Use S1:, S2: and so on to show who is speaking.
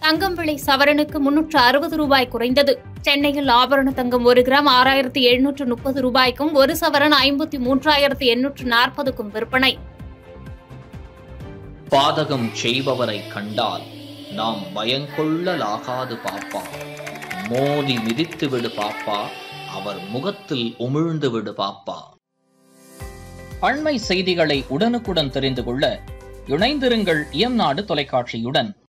S1: தங்கம் விலை சவரனுக்கு 360 ரூபாய் குறைந்தது. சென்னையில் ஆபரண தங்கம் 1 கிராம் 6730 ரூபாய்க்கும் 1 சவரன் 53840க்கும் விற்பனை.
S2: பாதகம் செய்பவரை கண்டால் நாம் பயங்கொள்ளலாகாது பாப்பா. மோதி மிதித்து விடு பாப்பா, அவர் முகத்தில் உமிழ்ந்து விடு பாப்பா. அண்மை செய்திகளை உடனுக்குடன் தெரிந்து கொள்ள இணைந்திருங்கள் இயம்நாடு தொலைக்காட்சியுடன்.